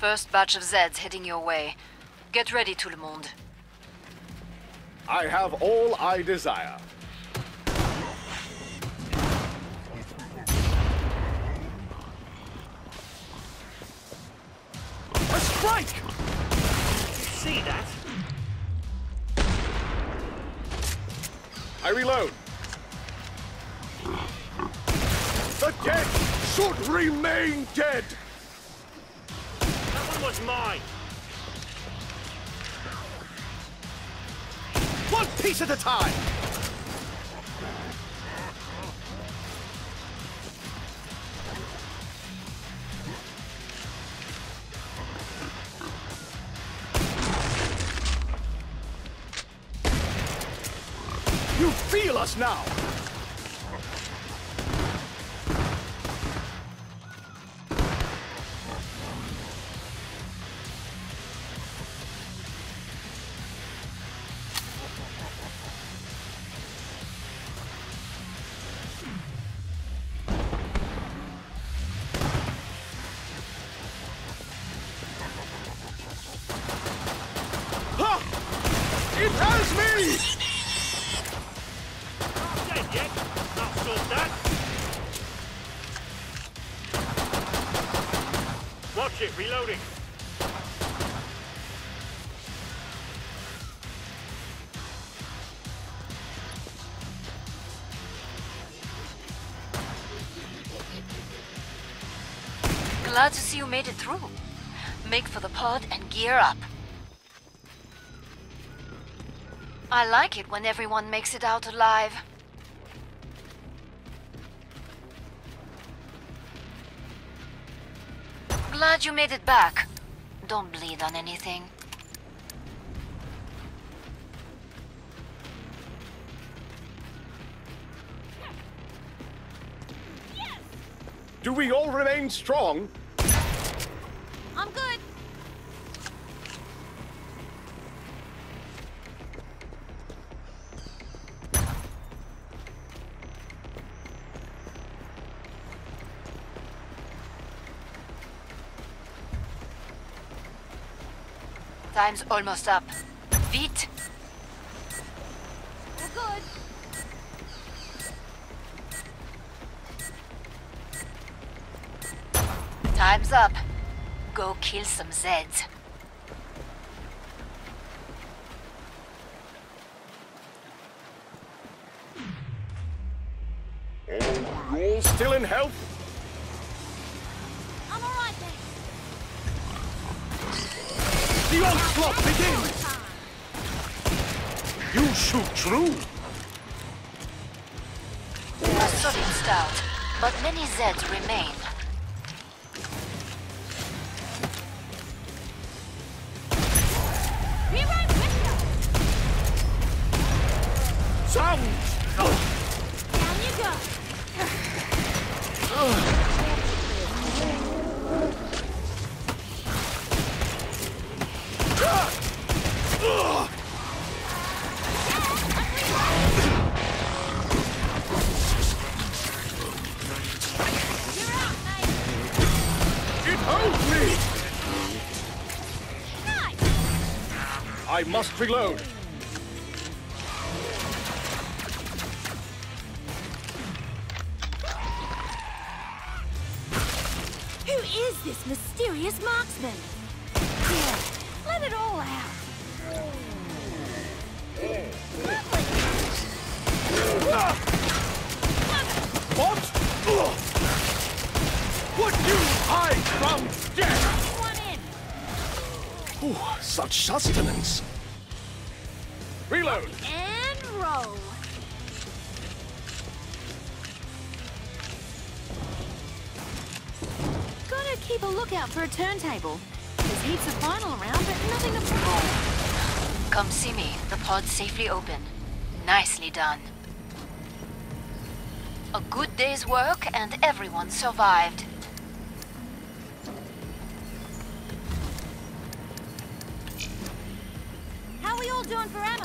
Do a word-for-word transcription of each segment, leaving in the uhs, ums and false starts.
First batch of Zeds heading your way. Get ready, tout le monde. I have all I desire. A strike! See that? I reload. The dead should remain dead! That one was mine! One piece at a time! You feel us now! It has me! Not dead yet. Not sort that. Watch it, reloading. Glad to see you made it through. Make for the pod and gear up. I like it when everyone makes it out alive. Glad you made it back. Don't bleed on anything. Do we all remain strong? I'm good. Time's almost up. Vite! We're good. Time's up. Go kill some Zeds. All, all still in health? I'm alright then. The onslaught begins! You shoot true! A solid start, but many Zeds remain. Be right with you. Sounds! Down you go. You're out, mate. It holds me! Nice. I must reload. Who is this mysterious marksman? Yeah, let it all out. What? Ugh. Would you hide from death? One in. Ooh, such sustenance. Reload. And roll. Gotta keep a lookout for a turntable. There's heaps of vinyl around, but nothing of the Come see me. The pod's safely open. Nicely done. A good day's work and everyone survived. How are we all doing for ammo?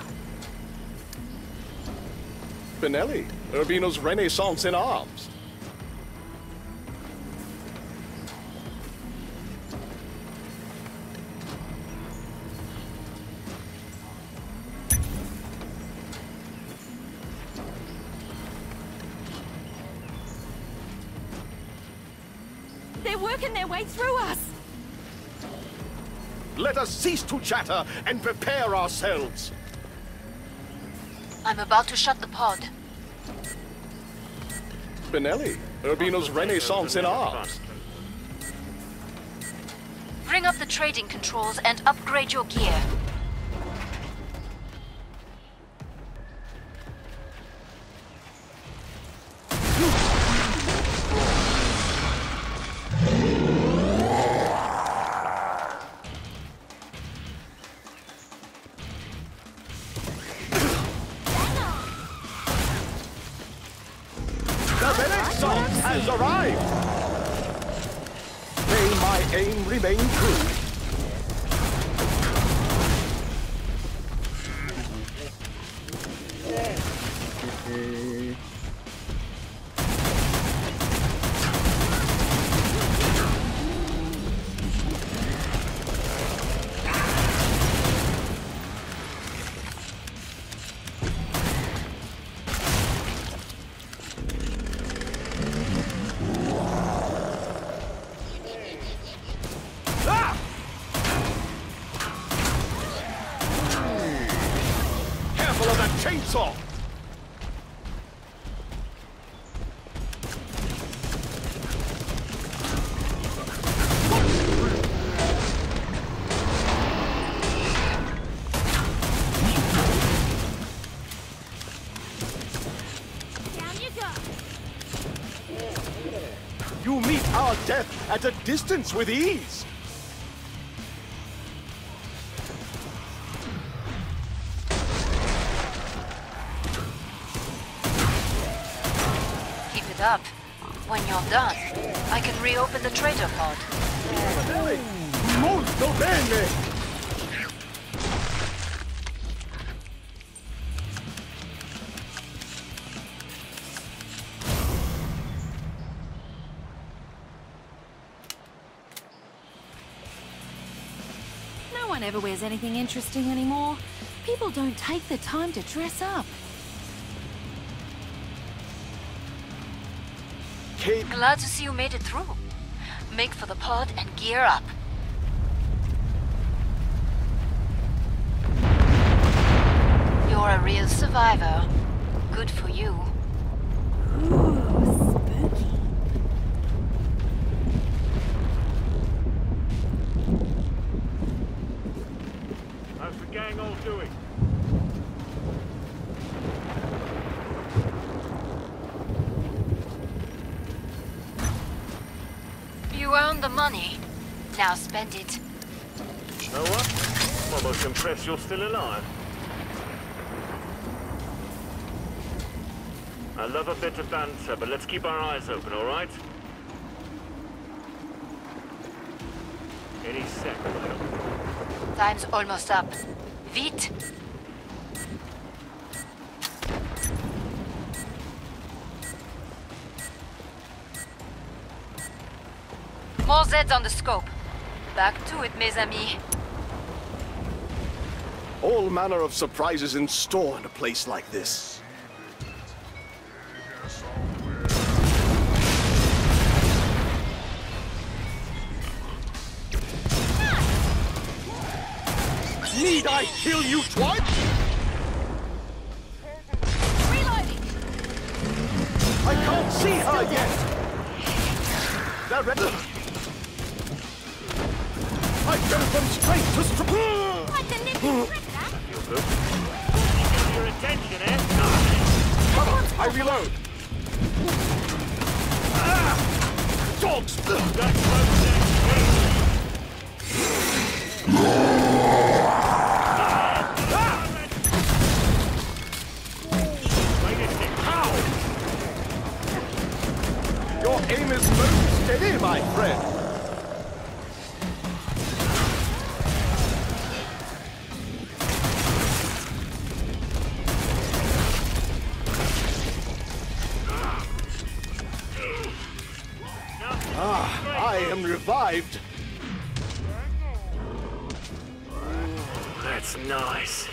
Benelli, Urbino's Renaissance in arms. working their way through us. Let us cease to chatter and prepare ourselves. I'm about to shut the pod. Benelli, Urbino's Renaissance in art. Bring up the trading controls and upgrade your gear. The Renaissance has arrived! May my aim remain true. Careful of that chainsaw! Down you go. You meet our death at a distance with ease. Keep it up. When you're done, I can reopen the trader pod. Benelli, molto bene! No one ever wears anything interesting anymore. People don't take the time to dress up. Kate, Glad to see you made it through. Make for the pod and gear up. You're a real survivor. Good for you. Ooh, spooky. How's the gang all doing? You earned the money. Now spend it. You know what? I'm almost impressed you're still alive. I love a bit of banter, but let's keep our eyes open, all right? Any second now. Time's almost up. Vite! More Zeds on the scope. Back to it, mes amis. all manner of surprises in store in a place like this. Need I kill you twice? Reloading! I can't see her yet! They're ready. I go from straight to straight. Like the nippy prick, that! Feel good? You get your attention, eh? No. Come on, I reload. Ah! Dogs! That's close then. Wait a sec. How? Your aim is most steady, my friend. Ah, I am revived. That's nice.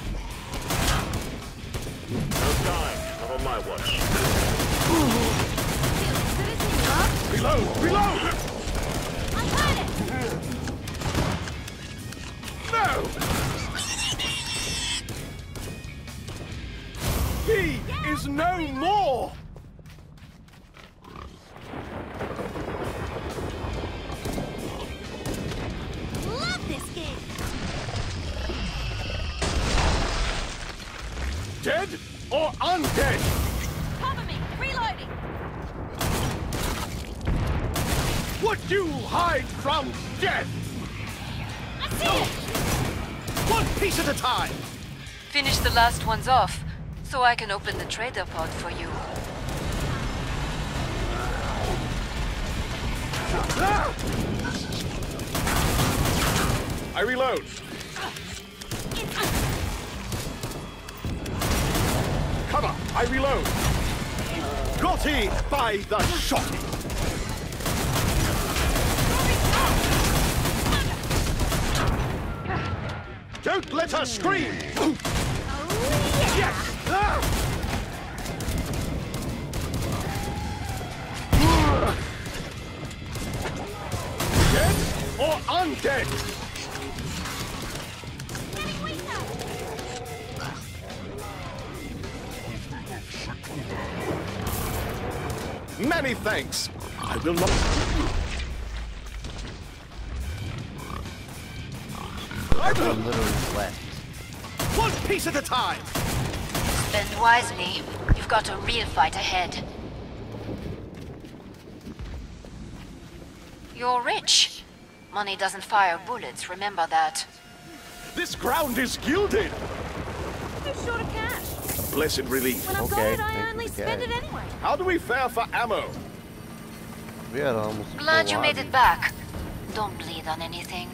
No time. Not on my watch. Reload! Reload! I'm hiding! No! He is no more! Love this game! Dead or undead? Cover me! Reloading! Would you hide from death? I see it! One piece at a time! Finish the last ones off, so I can open the trader pod for you. Ah! I reload. Cover! I reload. Got him by the shot. Don't let her scream! Oh, yeah! Yes! Ah! Dead or undead? Getting weaker! Many thanks. I will not. I will. Literally left. One piece at a time. Spend wisely. You've got a real fight ahead. You're rich. Money doesn't fire bullets, remember that. This ground is gilded. Who's short of cash? Blessed relief. When I've Okay, got it, I thanks only for the spend cash. it anyway. How do we fare for ammo? We had almost. Glad full you made lobby. it back. Don't bleed on anything.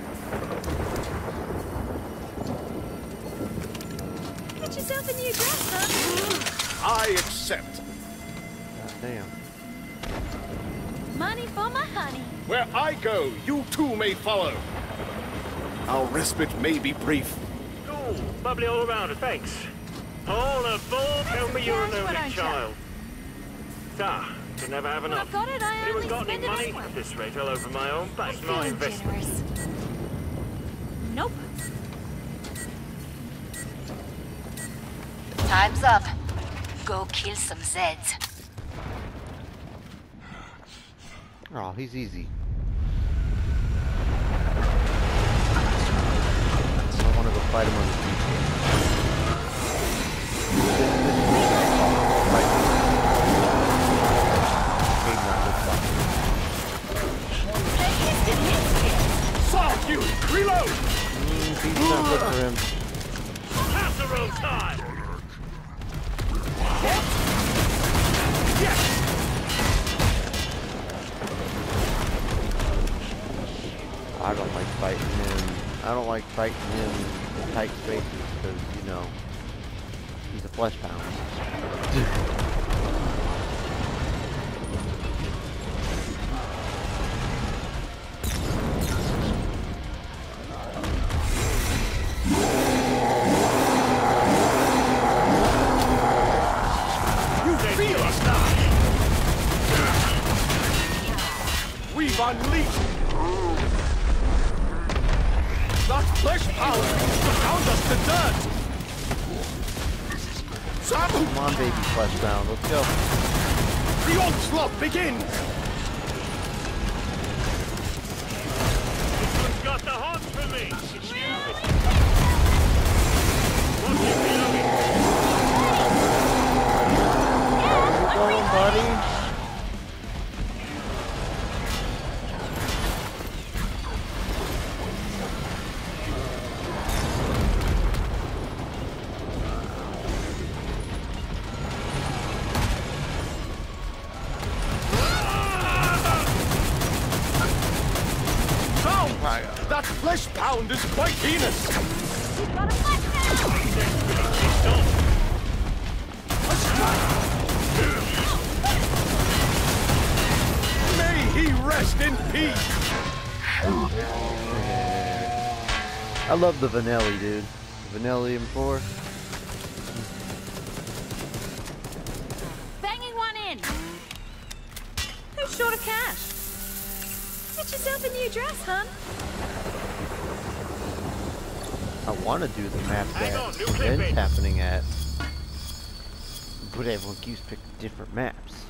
Get yourself a new dress, son. I accept. God damn. Money for my honey. Where I go, you too may follow. Our respite may be brief. Oh, bubbly all around, thanks. All aboard, tell me you're an Cash, why only don't ya? child. Ah, can never have When enough. I've got it, I Anyone only got any spend it money? anyway. At this rate, I'll open my own bank. My Feeling investment. generous. Nope. Time's up. Go kill some Zeds. Oh, he's easy. I want to go fight him on the beach. Soft you! Reload! He's not good for him. Casserole time! Yes! I don't like fighting him. I don't like fighting him in tight spaces because, you know, he's a flesh pound. You feel us now! We've unleashed! That flesh power to pound us to dirt! Zap! Come on, baby flesh pound. Let's go. The onslaught begins! This one's got the hots for me! It's you! What's it doing? Where you going, buddy? Down! That flesh pound is quite heinous! You've got a flesh pound. May he rest in peace! I love the Vanelli, dude. The Vanelli M four. Banging one in. Who's short of cash. Get yourself a new dress, hun. I want to do the map Hang that on, new event's clipping. happening at, but everyone keeps picking different maps.